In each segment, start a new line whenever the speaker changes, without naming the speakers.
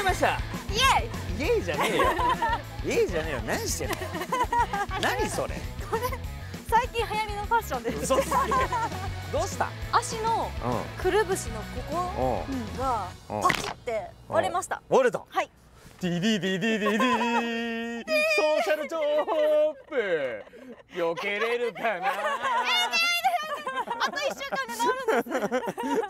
ました。
イエイ。
イエイじゃねえよ。イエイじゃねえよ。何してんの。何それ。
これ最近流行りのファッションです。
嘘つけ。どうした。
足のくるぶしのここがパキって割れました。
割れた。
はい。
ディディディディディディソーシャルチョップ避けれるかな。
あと1週間で治るんです。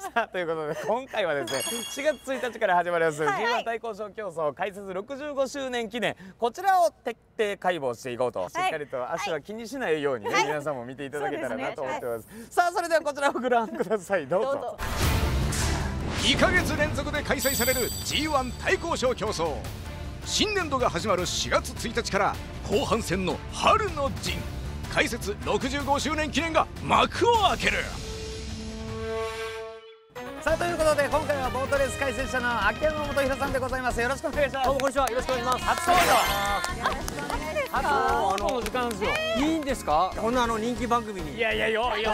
さあということで今回はですね4月1日から始まります G1 対抗賞競争開設65周年記念、こちらを徹底解剖していこうと、しっかりと足は気にしないようにね、皆さんも見ていただけたらなと思ってます。さあそれではこちらをご覧ください。どうぞ。
2ヶ月連続で開催される G1 対抗賞競争、新年度が始まる4月1日から後半戦の春の陣開設65周年記念が幕を開ける。
さあということで今回はボートレース解説者の秋山元弘さんでございます。よろしくお願いします。
どうもこんにちは。よろしくお願いします。
初登場。
初の時間ですよ。いいんですか？こんな人気番組に。
いやいやようよ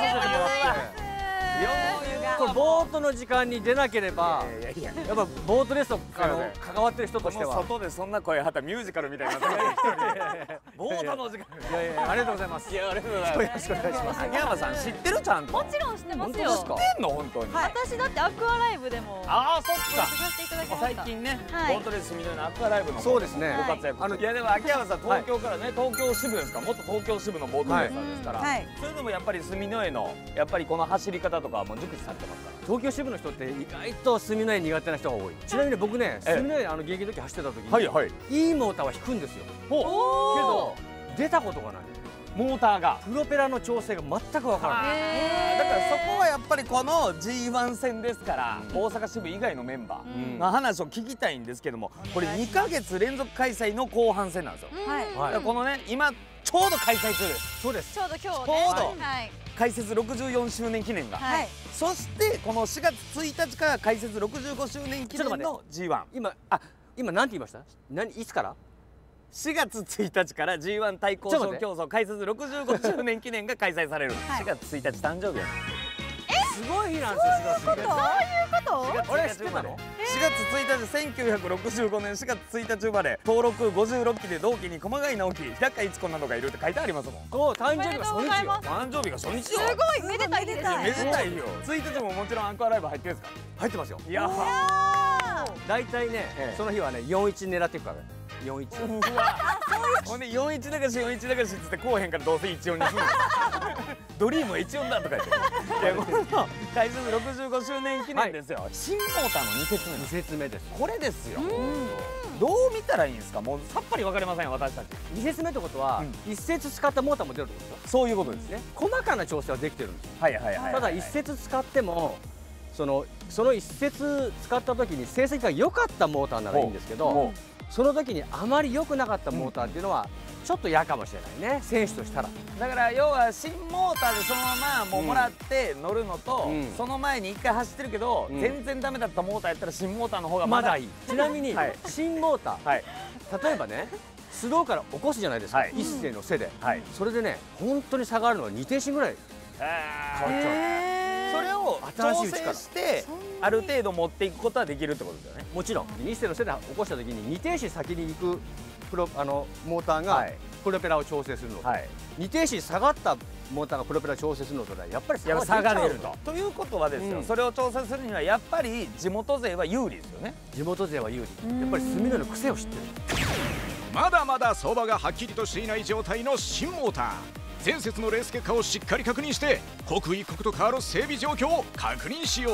これボートの時間に出なければ、やっぱボートレースと関わってる人としては。
外でそんな声はたミュージカルみたいになってる。ボートの時間。
いやいやありがとうございます。
いやありがとうございます。よろしくお願いします。秋山さん知ってるちゃんと。
もちろん知ってますよ。
知ってんの本当に。
私だってアクアライブでも。
ああそっか。
させていただきました。
最近ねボートレースみたいなアクアライブの
そうですね。
ご活躍。いやでも秋山さん東京からね東京支部ですか。元東京支部のボートレーサーですから。それでもやっぱり住之江のやっぱりこの走り方とかも熟知されてますから。
東京支部の人って意外と住之江苦手な人が多い。ちなみに僕ね住之江現役の時走ってた時にいいモーターは引くんですよ。けど出たことがない。
モーターが
プロペラの調整が全くわからない。
だからそこはやっぱりこの G1 戦ですから大阪支部以外のメンバーの話を聞きたいんですけども、これ2ヶ月連続開催の後半戦なんですよ。このね今ちょうど開催中です。
そうです。
ちょうど今日
ちょうど開設64周年記念が、そしてこの4月1日から開設65周年記念の G1。
今何て言いました？いつから？
4月1日から G1 対抗賞競争開設65周年記念が開催される。4月1日誕生日や。
すごい日なんですよ。4月1日。
そういうこと？
俺知ってたの？4月1日1965年4月1日生まれ、登録56期で同期に熊谷直樹、平川逸子などがいるって書いてありますもん。
そう、誕生日が初日よ。
誕生日が初日よ。
すごいめでたいですね。
めでたいよ。1日ももちろんアンカーライブ入ってるんですか？
入ってますよ。
いや
大体ねその日はね41狙っていくからね。41。
ほんで41流し41流しっつってこうへんからどうせ14にするの。ドリームは14だとか言って。いやこの開設65周年記念ですよ。新モーターの2節目。
2節目です。
これですよ。どう見たらいいんですか？もうさっぱり分かりません私たち。
2節目ってことは1節使ったモーターも出るってこと？
そういうことですね。
細かな調整はできてるんです。
はいはいはい。
ただ1節使ってもその1節使った時に成績が良かったモーターならいいんですけど、その時にあまり良くなかったモーターっていうのはちょっと嫌かもしれないね、選手としたら。
だから要は新モーターでそのままもうもらって乗るのと、その前に1回走ってるけど全然ダメだったモーターやったら新モーターの方がまだいい。
ちなみに新モーター、例えばねスローから起こすじゃないですか、一斉の背で。それでね本当に差があるのは2停止ぐらい変わっちゃう。
それを調整してある程度持っていくことはできるってことですよね。
もちろん一斉の背で起こした時に2停止先に行くモーターがプロペラを調整するのと、2停止下がったモーターがプロペラを調整するのとではやっぱり差が出ると。
ということはですよ、それを調整するにはやっぱり地元勢は有利ですよね。
地元勢は有利。やっぱり住之江の癖を知ってる。
まだまだ相場がはっきりとしていない状態の新モーター。前節のレース結果をしっかり確認して刻一刻と変わる整備状況を確認しよう。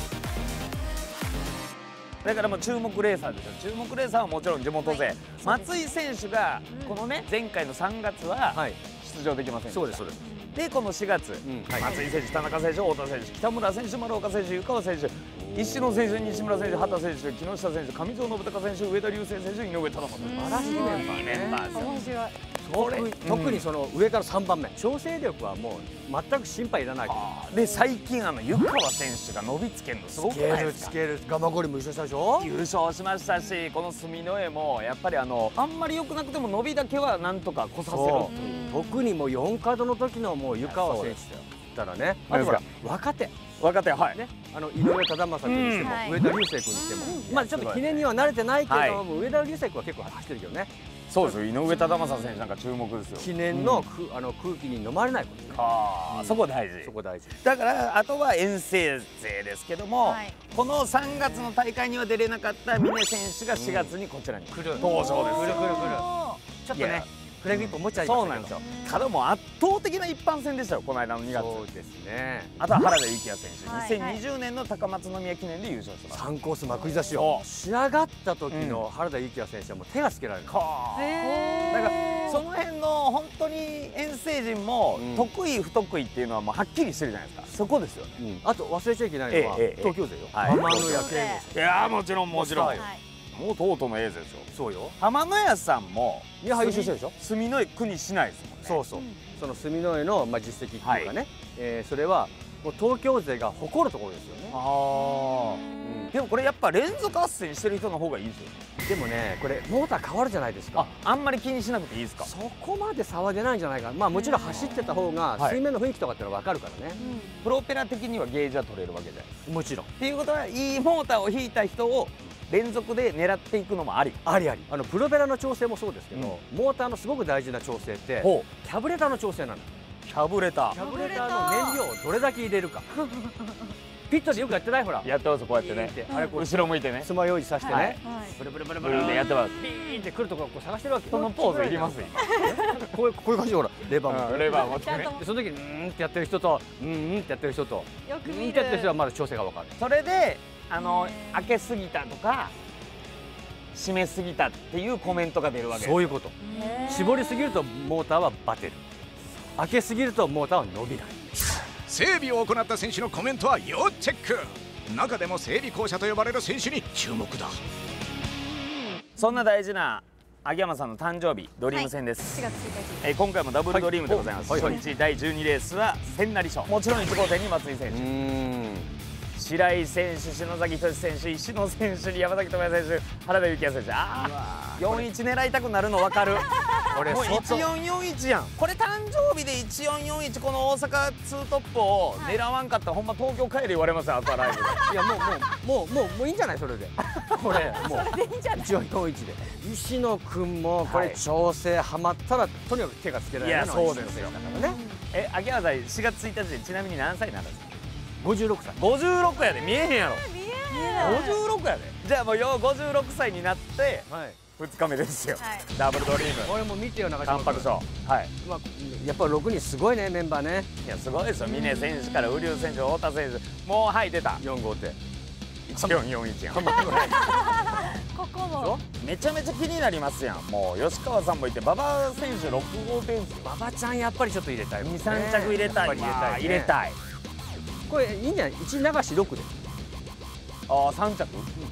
だからもう注目レーサーですよ。注目レーサーはもちろん地元勢、松井選手がこのね前回の3月は出場できませんでした。
そうですそうです。
でこの4月、松井選手、田中選手、太田選手、北村選手、丸岡選手、湯川選手、石野選手、西村選手、畑選手、木下選手、上條信孝選手、上田竜星選手、井上忠正。素
晴らしいメンバーですよ。
面白い。
特にその上から3番目、調整力はもう全く心配いらない。
で最近湯川選手が伸びつけるのすごくないですか？
つけるガマゴリも優勝したでしょ。
優勝しましたし、この住之江もやっぱりあんまり良くなくても伸びだけはなんとかこさせるという。
特にもう4カードの時のもう湯川選手ったらね、あとほら若手
若手、はい
ね、井上忠正君にしても、上田竜星君にしても、まあちょっと記念には慣れてないけども、上田竜星君は結構走ってるけどね。
そうですよ、井上忠正選手なんか注目ですよ。
記念の空気に飲まれないことね。
ああ、そこ大事。
そこ大事。
だからあとは遠征勢ですけども、この3月の大会には出れなかった峰選手が4月にこちらに来る登場です。
来る。ちょっとね、フレグ一本持っちゃいましたけど。そうなんですよ。
ただもう圧倒的な一般戦でしたよ、この間の2月。
そうですね。
あとは原田幸也選手、2020年の高松宮記念で優勝しました。
3コースまくり出しを仕上がった時の原田幸也選手はもう手がつけられる。だ
からその辺の本当に遠征陣も得意不得意っていうのはもうはっきりしてるじゃないですか。そこですよね。
あと忘れちゃいけないのは東京勢よ。天野谷圭吾。
いやもちろんもちろん。もうとうとうのエースですよ。そうよ。浜野屋さんも
優勝してるでしょ。
住之江区にしないですもんね。
そうそう。その住之江の実績っていうかね、それはもう東京勢が誇るところですよね。あ
あ。でもこれやっぱ連続斡旋してる人の方がいいですよ。
でもね、これモーター変わるじゃないですか。
あんまり気にしなくていいですか。
そこまで差は出ないんじゃないかな。まあもちろん走ってた方が水面の雰囲気とかってのは分かるからね。
プロペラ的にはゲージは取れるわけじゃないですか。
もちろん。
っていうことはいいモーターを引いた人を連続で狙っていくのもあり。
ありあり。プロペラの調整もそうですけど、モーターのすごく大事な調整ってキャブレターの調整なの。
キャブレタ
ーの燃料をどれだけ入れるか。ピットでよくやってない？ほら
やってます、こうやってね。後ろ向いてね、
爪楊枝さしてね、
ブルブルブルブルでやってます。
ピーンってくるところを探してるわけ。
そのポーズいります今。
こういう感じでほらレバー持ってね。その時にってやってる人とってやってる人とってやってる人はまだ調整が分かる。
それで開けすぎたとか締めすぎたっていうコメントが出るわけです。
そういうこと。絞りすぎるとモーターはバテる。開けすぎるとモーターは伸びない。
整備を行った選手のコメントは要チェック。中でも整備公社と呼ばれる選手に注目だ。
そんな大事な秋山さんの誕生日ドリーム戦です。4月1日。今回もダブルドリームでございます。初日第12レースは千成賞。もちろん1号店に松井選手、白井選手、篠崎仁選手、石野選手に山崎智也選手、原田幸也選手。41狙いたくなるの分かる。これもう1441やん。これ誕生日で1441、この大阪ツートップを狙わんかったらほんま東京帰れ言われますよ、あとはライブで。
いやもういいんじゃない、それで。これもう1441で。石野君もこれ調整はまったらとにかく手がつけられる。いやそうですよ。秋山さん4月1日でちなみに何歳なんですか？56歳。56やで、見えへんやろ。56やで。じゃあもう56歳になって2日目ですよ。ダブルドリーム。 俺も見てよ、中島君。
タンパク賞。はい。
やっぱり6人すごいね、メンバーね。
いやすごいですよ。峰選手から瓜生選手、太田選手、もうはい出た。
4号艇。
1441やん。
ここも
めちゃめちゃ気になりますやん。もう吉川さんもいて、馬場選手6号艇ですよ。
馬場ちゃんやっぱりちょっと入れたい。
2、3着入れたい。入れたい。
これいいんじゃない？1流し6で。
ああ3着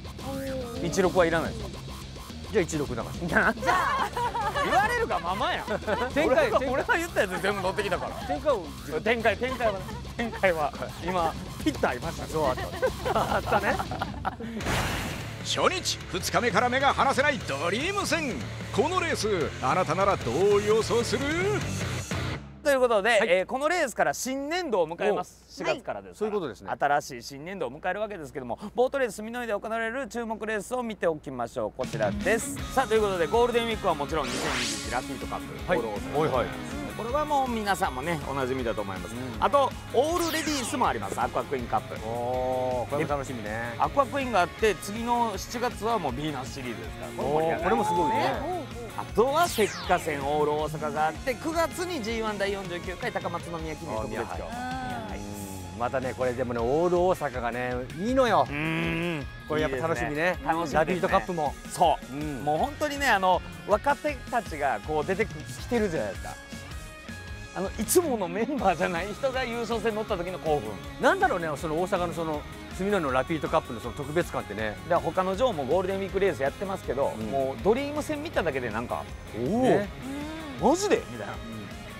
？16はいらないですか？
じゃあ16流し。
言われるがままやん。俺が言ったやつ全部乗ってきたから。展開は今ピッと合いました。
そうあったね。
初日2日目から目が離せないドリーム戦。このレースあなたならどう予想する？
ということで、このレースから新年度を迎えます。4月からです。
そういうことですね。
新しい新年度を迎えるわけですけども、ボートレース住之江で行われる注目レースを見ておきましょう。こちらです。さあということでゴールデンウィークはもちろん2021ラフィートカップ、これはもう皆さんもねおなじみだと思います。あとオールレディースもあります。アクアクイーンカップ。
これも楽しみね。
アクアクイーンがあって、次の7月はもうビーナスシリーズですから、
これもすごいね。
あとは石化線オール大阪があって、9月に G1 第49回高松宮記念特別競。
またね、これでもね、オール大阪がねいいのよ。これやっぱ楽しみね。ラビートカップも
そう、もう本当にね、若手たちがこう出てきてるじゃないですか。いつものメンバーじゃない人が優勝戦乗った時の興奮
なんだろうね。その大阪のその住之江のラピートカップのその特別感ってね。
だから他のジョーもゴールデンウィークレースやってますけど、もうドリーム戦見ただけでなんか、おおマジでみたいな、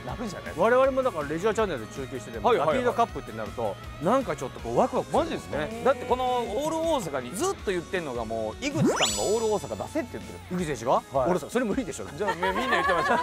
楽じゃない。
我々もだからレジャーチャンネルで中継しててもラピードカップってなるとなんかちょっとこうワクワクする
マジですね。だってこのオール大阪にずっと言ってんのがもう井口さんがオール大阪出せって言ってる。
井口選手が、
はい
俺さそれ無理でしょ。
じゃあみんな言ってました。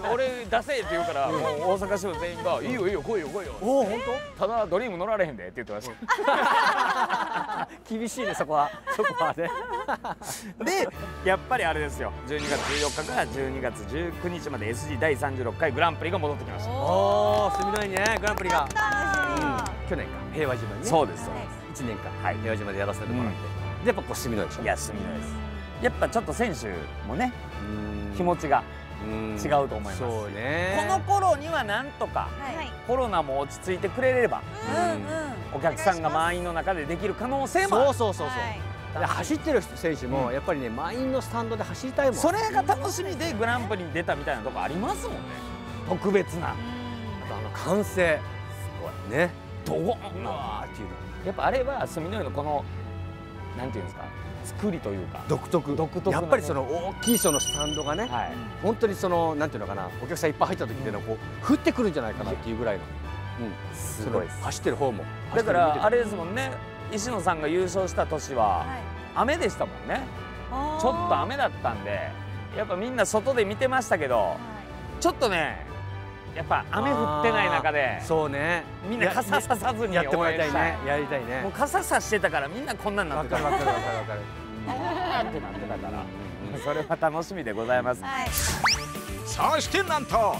俺出せって言うからもう大阪市の全員がいいよいいよ来いよ来いよ。
おお本
ただドリーム乗られへんでって言ってました。
当厳しいねそこはね。
でやっぱりあれですよ。12月14日から12月19日まで SG 第36回グランプリが戻ってきました。
おお住みのいねグランプリが、去年か平和島にね。
そうですそうで
1年間、
はい
平和島でやらせてもらって、でやっぱこう住みのいでしょ。
す。いや住みのいです。やっぱちょっと選手もね気持ちが違うと思います。
そうね。
この頃にはなんとかコロナも落ち着いてくれればお客さんが満員の中でできる可能性もある。
そうで走ってる選手もやっぱりね満員のスタンドで走りたいもん。
それが楽しみでグランプリに出たみたいなとこありますもんね。特別な。
あと歓声すごいね。
ドゴンわーっていうの。やっぱあれは住之江のこのなんていうんですか作りというか
独特やっぱりその大きいそのスタンドがね、
はい、
本当にそのなんていうのかなお客さんいっぱい入った時っていうのこう降ってくるんじゃないかなっていうぐらいの、
すごいです。
走ってる方も
だからあれですもんね。石野さんが優勝した年は雨でしたもんね。ちょっと雨だったんでやっぱみんな外で見てましたけど、ちょっとねやっぱ雨降ってない中で
そうね
みんな傘ささずに
やってもらいたいね。やりたいね。
もう傘さしてたからみんなこんなんなってた。
わかる
ってなってたからそれは楽しみでございます。
そしてなんと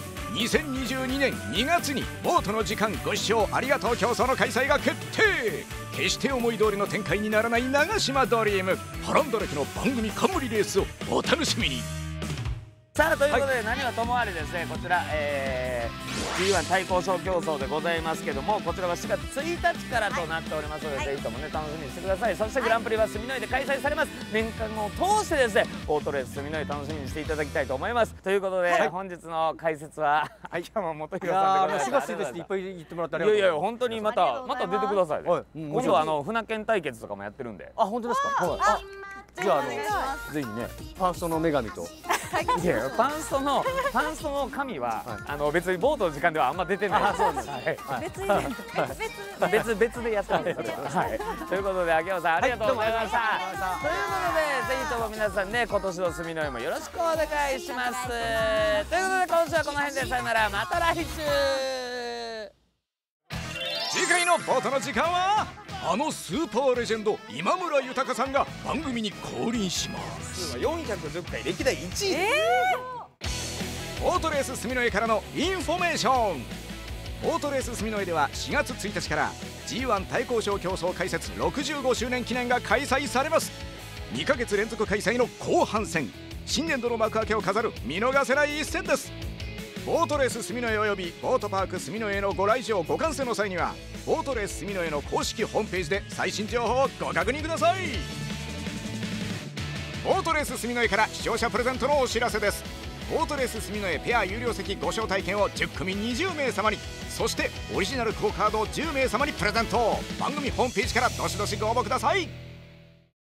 2022年2月にボートの時間ご視聴ありがとう競争の開催が決定。決して思い通りの展開にならない長島ドリーム波乱だらけの番組冠レースをお楽しみに。
さあということで、何はともあれですねこちら、G1 対抗賞競争でございますけども、こちらは4月1日からとなっておりますので、ぜひともね楽しみにしてください。そしてグランプリは住之江で開催されます。年間を通してですねオートレース住之江楽しみにしていただきたいと思います。ということで、本日の解説は秋山元弘さんでございます。
4月1日でいっぱい言ってもらってあり
いや
がとう。
いや本当にまた出てくださいね。今度は船券対決とかもやってるんで。
あ本当ですか。じゃあ
ぜひね
パンストの女神と。
いやパンストの神は別にボートの時間ではあんま出てない。そうなんです。別でやってます。はい。ということで秋山さんありがとうございました。ということでぜひとも皆さんね今年の住之江もよろしくお願いします。ということで今週はこの辺でさよなら、また来週。
次回のボートの時間はあのスーパーレジェンド今村豊さんが番組に降臨します。
410回歴代1位。
オートレース住之江からのインフォメーション。オートレース住之江では4月1日から G1 対抗賞競争開設65周年記念が開催されます。2ヶ月連続開催の後半戦、新年度の幕開けを飾る見逃せない一戦です。ボートレース住之江およびボートパーク住之江へのご来場ご観戦の際にはボートレース住之江の公式ホームページで最新情報をご確認ください。ボートレース住之江から視聴者プレゼントのお知らせです。ボートレース住之江ペア有料席ご招待券を10組20名様に、そしてオリジナルクオカードを10名様にプレゼント。番組ホームページからどしどしご応募ください。